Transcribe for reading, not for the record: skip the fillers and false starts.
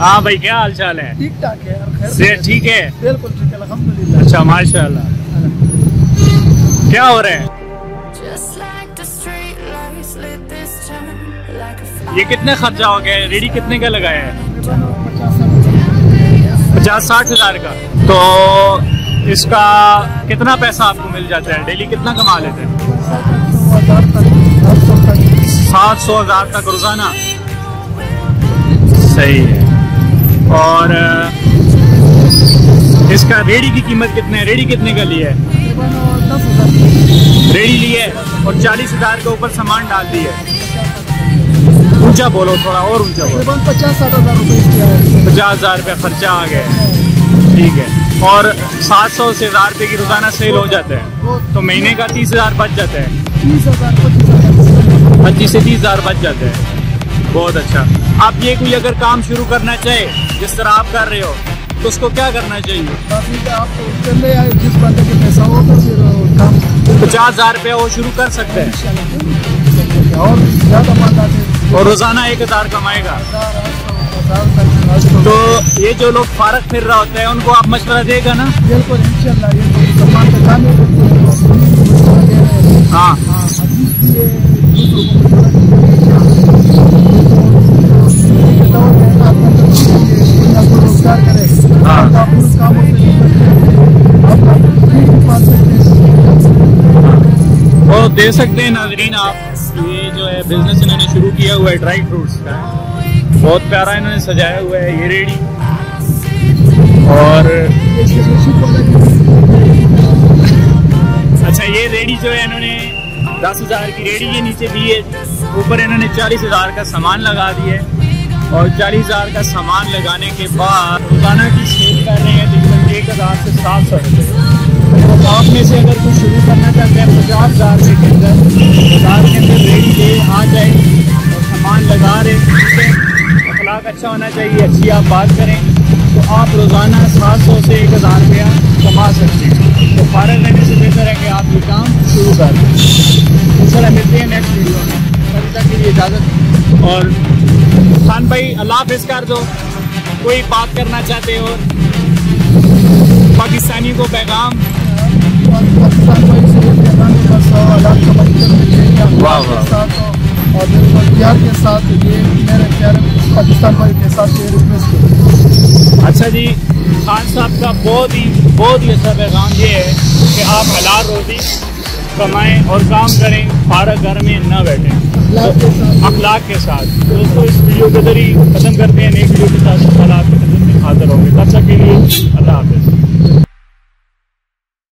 हाँ भाई, क्या हाल चाल है? ठीक ठाक है। सेहत ठीक है? बिल्कुल ठीक है, अल्हम्दुलिल्लाह। अच्छा, माशाल्लाह। क्या हो रहा है? ये कितने खर्चा हो गया है? रेडी कितने का लगाया है? 50-60 हज़ार का। तो इसका कितना पैसा आपको मिल जाता है? डेली कितना कमा लेते हैं? 700 हज़ार तक रोजाना। सही है। और इसका रेडी की कीमत कितने है? रेडी कितने का लिया है? रेडी लिए और 40 हज़ार के ऊपर सामान डाल दिए। ऊंचा बोलो, थोड़ा और ऊंचा बोलो। 50-60 हज़ार रुपये 50 हज़ार रुपये खर्चा आ गया। ठीक है। और 700 से 1000 रुपये की रोजाना सेल हो जाता है, तो महीने का 30 हज़ार बच जाता है। 25 से 30 हज़ार बच जाते हैं। बहुत अच्छा। आप ये कोई अगर काम शुरू करना चाहे जिस तरह आप कर रहे हो, तो उसको क्या करना चाहिए? जिस बंदे के पैसा हो तो फिर काम 50 हज़ार रुपये वो शुरू कर सकते हैं और ज़्यादा मांगा और रोजाना 1 हज़ार कमाएगा। तो ये जो लोग फारग फिर रहा होता है, उनको आप मशवरा देगा ना? बिल्कुल, इंशाल्लाह। ये सम्मान का काम है। हाँ, वो दे सकते हैं नाजरीन आप। ये जो है बिजनेस इन्होंने शुरू किया हुआ है ड्राई फ्रूट्स का, बहुत प्यारा इन्होंने सजाया हुआ है ये रेडी। और अच्छा, ये रेडी जो है इन्होंने 10 हज़ार की रेडी के नीचे दी है, ऊपर इन्होंने 40 हज़ार का सामान लगा दिया है। और 40 हज़ार का सामान लगाने के बाद रोजाना की सेल कर रहे हैं तकरीबन 1000 से 700 रुपये। तो आप में से अगर कुछ शुरू करना चाहते हैं 50 हज़ार रुपये के अंदर, बाजार के अंदर रेडी ले आ जाए और सामान लगा रहे, अखलाक अच्छा होना चाहिए, अच्छी आप बात करें, तो आप रोज़ाना 700 से 1000 रुपया कमा सकते हैं। तो फारग रहने से बेहतर है कि आप ये काम शुरू कर दें। इंशाल्लाह मिलते हैं नेक्स्ट वीडियो में। तब तक के लिए इजाज़त। और खान भाई, अल्लाह हाफ़िज़ कर दो। कोई बात करना चाहते हो पाकिस्तानी को पैगाम? वाह वाह। और बिहार के साथ ये मेरे प्यारे पाकिस्तान भाई के साथ ये रिक्वेस्ट है। अच्छा जी, खान साहब का बहुत ही अच्छा पैगाम ये है कि आप हलाल रोटी कमाएं और काम करें, फारग घर में न बैठें, अखलाक के साथ। दोस्तों, इस वीडियो के जरिए खत्म करते हैं, नेक्स्ट वीडियो के साथ।